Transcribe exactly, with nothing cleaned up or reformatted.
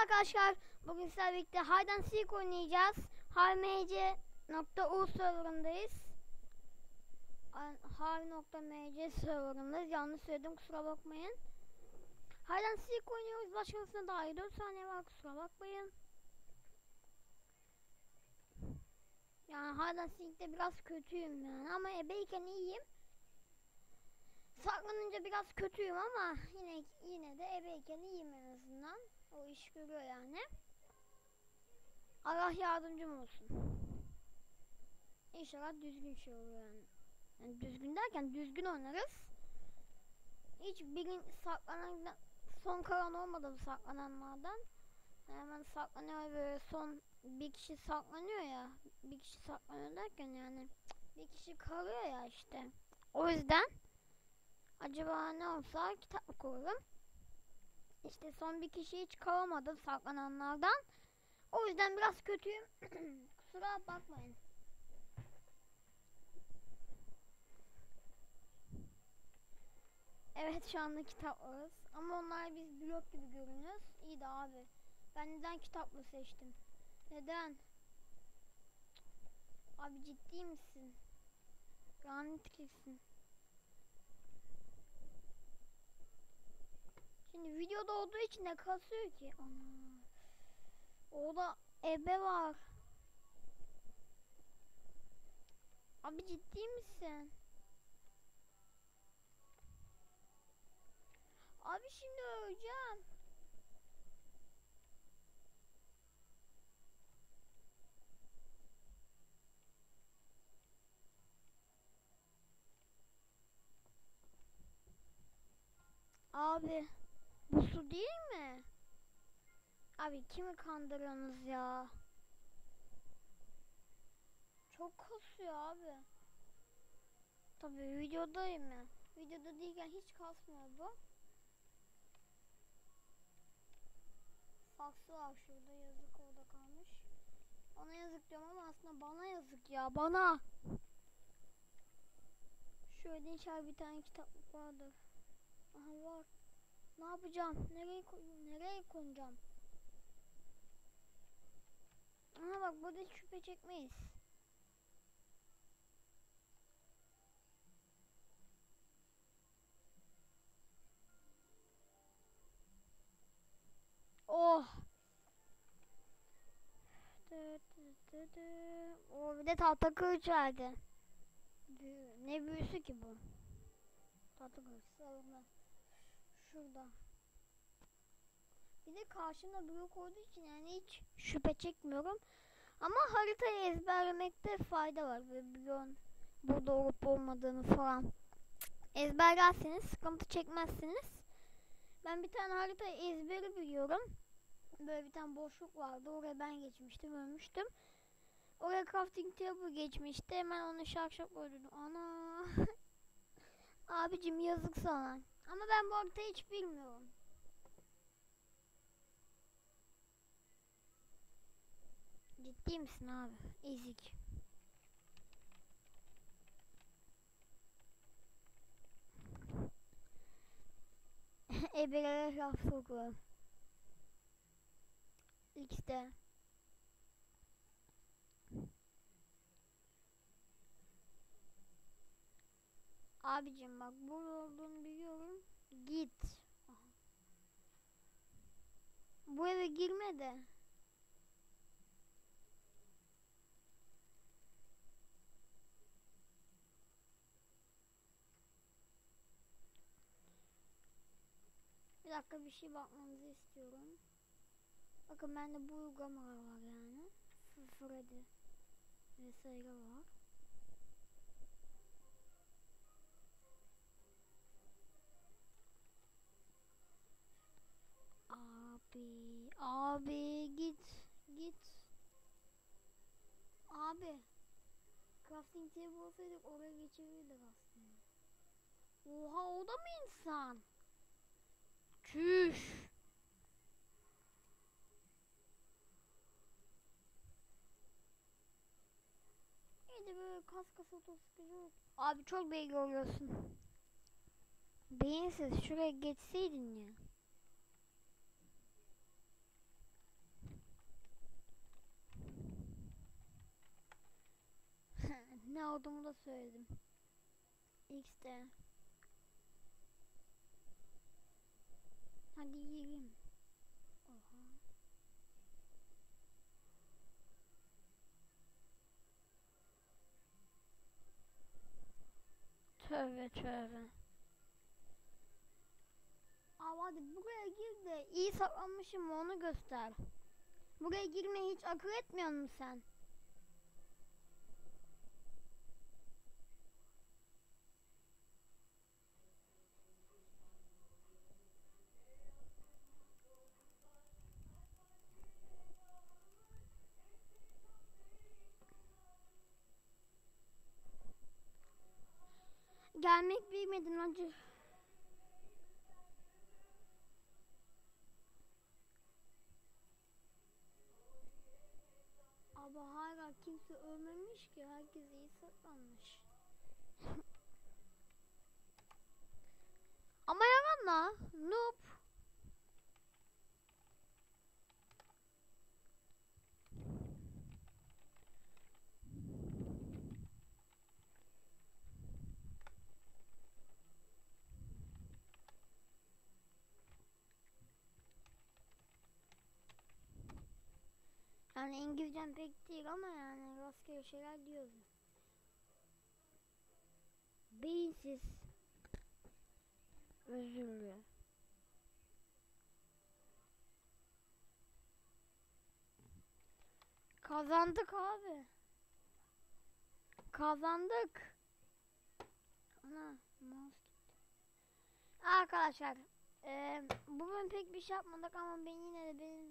arkadaşlar, bugün sizlerle birlikte Hide and Seek oynayacağız. harmc nokta u serverındayız. har nokta mc serverındayız. Yanlış söyledim, kusura bakmayın. Hide and Seek oynuyoruz. Başlamasına dair dört saniye var, kusura bakmayın. Yani Hide and Seek'te biraz kötüyüm yani, ama ebeyken iyiyim. Saklanınca biraz kötüyüm ama yine yine de ebeyken iyiyim en azından. O iş görüyor yani. Allah yardımcım olsun. İnşallah düzgün şey olur yani. Yani düzgün derken düzgün oynarız. Hiç birin saklanan son kalan olmadı bu saklananlardan. Hemen saklanıyor böyle, son bir kişi saklanıyor ya. Bir kişi saklanıyor derken yani bir kişi kalıyor ya işte. O yüzden acaba ne olsa kitap koyarım. İşte son bir kişi hiç kalamadım saklananlardan. O yüzden biraz kötüyüm. Kusura bakmayın. Evet, şu anda kitaplarız. Ama onlar biz blok gibi görünüyoruz. İyi de abi, ben neden kitaplı seçtim? Neden? Abi ciddi misin? Lanet kesin. Şimdi videoda olduğu için ne kasıyor ki? Ana. Orada ebe var. Abi ciddi misin? Abi şimdi öleceğim. Abi bu su değil mi? Abi kimi kandırıyorsunuz ya? Çok kasıyor abi. Tabii videodayım ya. Videoda değilken hiç kasmıyor bu. Saksı var şurada, yazık, orada kalmış. Ona yazık diyorum ama aslında bana yazık ya, bana. Şöyle inşallah bir tane kitaplık vardır. Aha, var. Ne yapacağım? Nereye koyayım? Nereye koyacağım? Aha bak, burada hiç şüphe çekmeyiz. Oh. O bir de tahta kılıç verdi. Ne büyüsü ki bu? Tahta kılıç salonda. Şurada. Bir de karşımda blok olduğu için yani hiç şüphe çekmiyorum. Ama haritayı ezberlemekte fayda var. Böyle bloğun burada olup olmadığını falan ezberlerseniz sıkıntı çekmezsiniz. Ben bir tane haritayı ezberi biliyorum. Böyle bir tane boşluk vardı. Oraya ben geçmiştim, ölmüştüm. Oraya crafting table geçmişti. Hemen onu şak şak öldürdüm. Ana. Abicim yazık sana. Ama ben bu haritayı hiç bilmiyorum. Ciddi misin abi? Ezik. Ebelere laf sokuyor. X'de. Abicim bak, burada olduğunu biliyorum. Git. Aha. Bu eve girme de. Bir dakika, bir şey bakmanızı istiyorum. Bakın bende bu uygulamalar var yani. Freddy vesaire var. Abi, abi git, git. Abi, crafting table olsaydık oraya geçebilirdik aslında. Oha, o da mı insan? Çüş. İyi de böyle kas kas otosukacı. Abi çok beygir oluyorsun. Beyinsiz, şuraya geçseydin ya. olduğumu da söyledim. X'te. Hadi yiyelim. Oha. Tövbe tövbe. Abi hadi buraya gir de iyi saklanmışım mı onu göster. Buraya girmeyi hiç akıl etmiyor musun sen? Gelmek bilmedin acı. Abi hala kimse ölmemiş ki, herkes iyi saklanmış. Ama yalanla noob. Yani İngilizcem pek değil ama yani rastgele şeyler diyorum. Beyinsiz. Özürlü. Kazandık abi. Kazandık. Ana mouse gitti. Arkadaşlar e, bugün pek bir şey yapmadık ama ben yine de benim